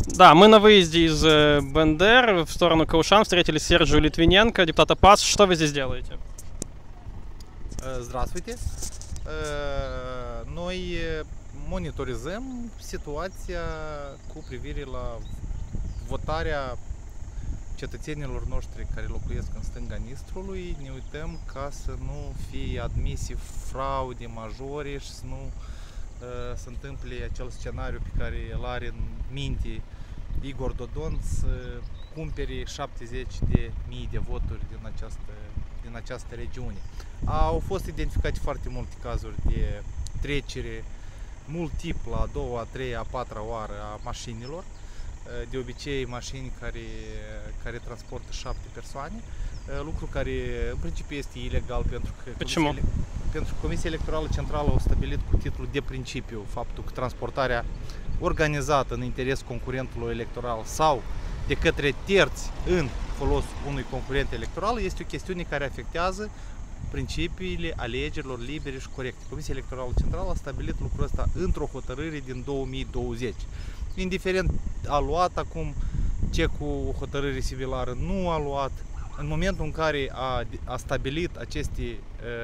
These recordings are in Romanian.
Да, мы на выезде из Бендер в сторону Каушан встретили Сержу Литвиненко, депутата ПАС. Что вы здесь делаете? Здравствуйте. Noi monitorizăm situația cu privire la votarea cetățenilor noștri care locuiesc în stânga Nistrului. Ne uităm ca să nu fie admisi fraude majore și să nu se întâmple acel scenariu pe care îl are în minte Igor Dodon, să cumpere 70.000 de voturi din această regiune. Au fost identificate foarte multe cazuri de trecere multiplă, a doua, a treia, a patra oară a mașinilor, de obicei mașini care transportă 7 persoane, lucru care în principiu este ilegal pentru că Comisia Electorală Centrală a stabilit cu titlul de principiu faptul că transportarea organizată în interes concurentului electoral sau de către terți în folos unui concurent electoral este o chestiune care afectează principiile alegerilor libere și corecte. Comisia Electorală Centrală a stabilit lucrul ăsta într-o hotărâre din 2020. Indiferent a luat acum cecul o hotărâre similară, nu a luat, în momentul în care a stabilit aceste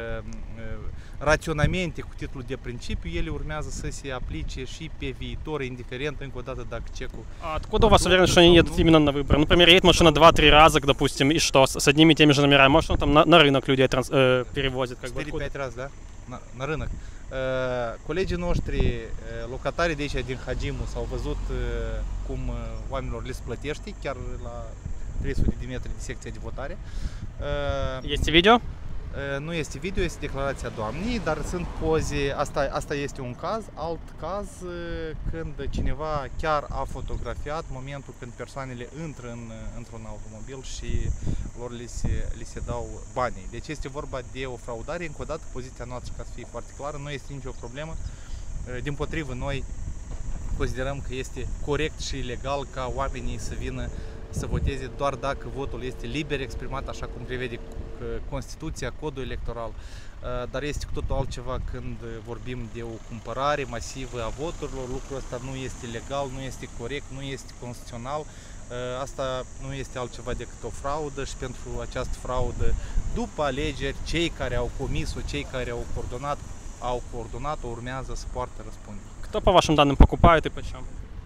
raționamente cu titlul de principiu, ele urmează să se aplice și pe viitor, indiferent încă o dată dacă cecul... А откуда у вас уверенность, что они едут именно на выборы? Например, едет машина 2-3 раза, допустим, и что? С одними и теми же номерами? Может, он там на рынок людей перевозит? 4-5 razy, da? На rânăc. Colegii noștri, locatarii de aici, din Hagimu, s-au văzut cum oamenilor le plătește, chiar la 300 de metri de secția de votare. Este video? Nu este video, este declarația doamnei, dar sunt poze, asta este un caz. Alt caz, când cineva chiar a fotografiat momentul când persoanele intră într-un automobil și lor li se dau banii. Deci este vorba de o fraudare. Încă o dată, poziția noastră, ca să fie foarte clară, nu este nicio problemă. Dimpotrivă, noi considerăm că este corect și legal ca oamenii să vină să voteze doar dacă votul este liber exprimat așa cum prevede Constituția, codul electoral, dar este cu totul altceva când vorbim de o cumpărare masivă a voturilor. Lucrul ăsta nu este legal, nu este corect, nu este constituțional. Asta nu este altceva decât o fraudă și pentru această fraudă, după alegeri, cei care au comis-o, cei care au coordonat-o, urmează să poartă răspundere. Кто, по вашим данным, покупает и почем?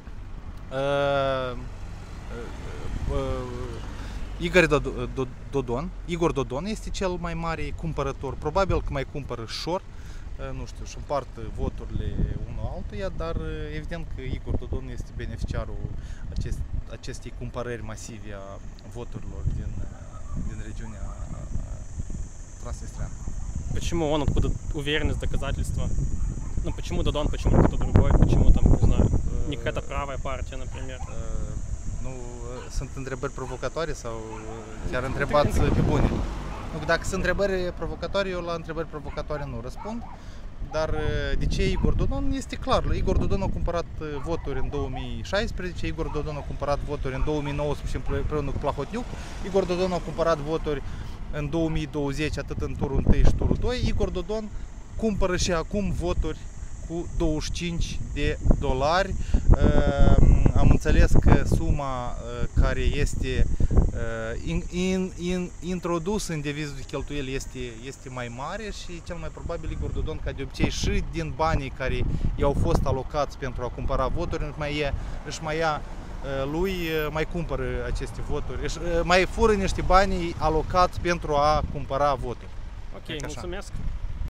Igor Dodon este cel mai mare cumpărător. Probabil că mai cumpără Șor, nu știu, și împart voturile unul altuia, dar evident că Igor Dodon este beneficiarul acestei cumpărări masive a voturilor din regiunea Transnistриана. Почему он, откуда уверенность, доказательства? Ну, почему Додон, почему кто-то другой, почему там, не знаю, не какая-то правая партия, например? Nu, sunt întrebări provocatoare sau chiar întrebați pe bune? Nu, dacă sunt întrebări provocatoare, eu la întrebări provocatoare nu răspund. Dar de ce Igor Dodon? Este clar. Igor Dodon a cumpărat voturi în 2016, Igor Dodon a cumpărat voturi în 2019 împreună cu Plahotniuc, Igor Dodon a cumpărat voturi în 2020 atât în turul 1 și turul 2. Igor Dodon cumpără și acum voturi cu $25. Am înțeles că suma care este introdusă în devizul de cheltuieli este mai mare și cel mai probabil Igor Dodon, ca de obicei, și din banii care i-au fost alocați pentru a cumpăra voturi, mai cumpără aceste voturi, mai fură niște bani alocați pentru a cumpăra voturi. Ok, mulțumesc!